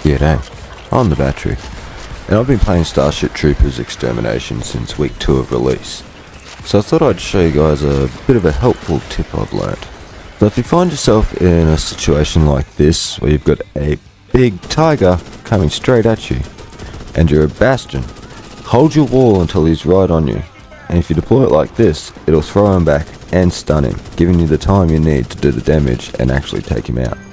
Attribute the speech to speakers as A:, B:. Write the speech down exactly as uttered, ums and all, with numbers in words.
A: G'day, I'm the Battery, and I've been playing Starship Troopers Extermination since week two of release, so I thought I'd show you guys a bit of a helpful tip I've learnt. So if you find yourself in a situation like this, where you've got a big tiger coming straight at you, and you're a Bastion, hold your wall until he's right on you, and if you deploy it like this, it'll throw him back and stun him, giving you the time you need to do the damage and actually take him out.